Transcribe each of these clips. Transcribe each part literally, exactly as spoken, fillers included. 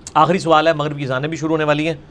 آخری سوال ہے، مغرب کی اذانیں بھی شروع ہونے والی ہیں.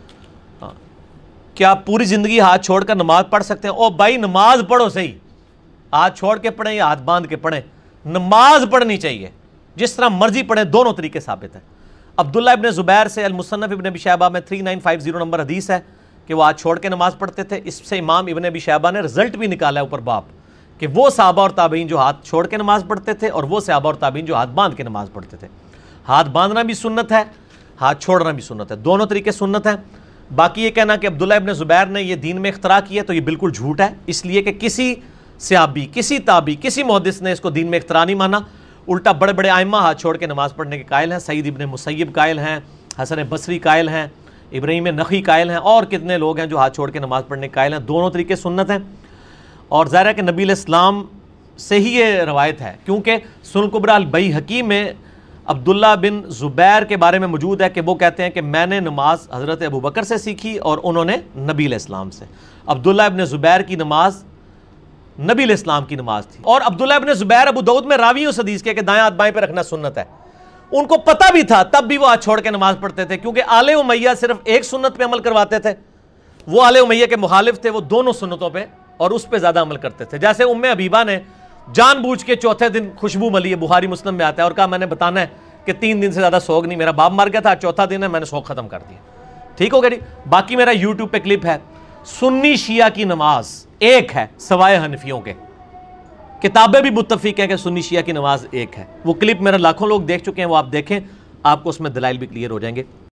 کیا پوری زندگی ہاتھ چھوڑ کر نماز پڑھ سکتے ہیں؟ او بھائی نماز پڑھو صحیح، ہاتھ چھوڑ کے پڑھیں یا ہاتھ باندھ کے پڑھیں، نماز پڑھنی چاہیے. جس طرح مرضی پڑھیں، دونوں طریقے ثابت ہیں. عبداللہ ابن زبیر سے المصنف ابن ابی شیبہ میں تین نائن فائیو زیرو نمبر حدیث ہے کہ وہ ہاتھ چھوڑ کے نماز پڑھتے تھے. اس سے امام ابن ابی شیبہ نے رزلٹ بھی نکالا ہے اوپر باب کہ وہ صحابہ اور تابعین جو ہاتھ چھوڑ کے نماز پڑھتے تھے اور وہ صحابہ اور تابعین جو ہاتھ باندھ کے نماز پڑھتے تھے. ہاتھ باندھنا بھی سنت ہے، ہاتھ چھوڑنا بھی سنت ہے، دونوں طریقے سنت ہیں. باقی یہ کہنا کہ عبداللہ ابن زبیر نے یہ دین میں اختراع کیا تو یہ بالکل جھوٹ ہے، اس لیے کہ کسی صحابی، کسی تابعی، کسی محدث نے اس کو دین میں اختراع نہیں مانا. الٹا بڑے بڑے ائمہ ہاتھ چھوڑ کے نماز پڑھنے کے قائل ہیں. سعید ابن مسیب قائل ہیں، حسن بصری قائل ہیں، ابراہیم نخعی قائل ہیں، اور کتنے لوگ ہیں جو ہاتھ چھوڑ کے نماز پڑھنے کے قائل ہیں. دونوں طریقے سنت ہیں، اور ظاہر ہے کہ نبی علیہ السلام سے ہی یہ روایت ہے، کیونکہ سنن کبریٰ البیہقی میں عبداللہ بن زبیر کے بارے میں موجود ہے کہ وہ کہتے ہیں کہ میں نے نماز حضرت ابو بکر سے سیکھی اور انہوں نے نبی علیہ السلام سے. عبداللہ ابن زبیر کی نماز نبی علیہ السلام کی نماز تھی. اور عبداللہ ابن زبیر ابو داؤد میں راوی اس حدیث کے کہ دائیں ہاتھ بائیں پہ رکھنا سنت ہے. ان کو پتہ بھی تھا، تب بھی وہ ہاتھ چھوڑ کے نماز پڑھتے تھے، کیونکہ آل امیہ صرف ایک سنت پہ عمل کرواتے تھے. وہ آل امیہ کے مخالف تھے، وہ دونوں سنتوں پہ اور اس پہ زیادہ عمل کرتے تھے. جیسے ام حبیبہ نے جان بوجھ کے چوتھے دن خوشبو ملی ہے، بخاری مسلم میں آتا ہے، اور کہا میں نے بتانا ہے کہ تین دن سے زیادہ سوگ نہیں، میرا باپ مر گیا تھا، چوتھا دن ہے، میں نے سوگ ختم کر دیا. ٹھیک ہو گیا جی. باقی میرا یوٹیوب پہ کلپ ہے، سنی شیعہ کی نماز ایک ہے سوائے حنفیوں کے. کتابیں بھی متفق ہیں کہ سنی شیعہ کی نماز ایک ہے. وہ کلپ میرا لاکھوں لوگ دیکھ چکے ہیں، وہ آپ دیکھیں، آپ کو اس میں دلائل بھی کلیئر ہو جائیں گے.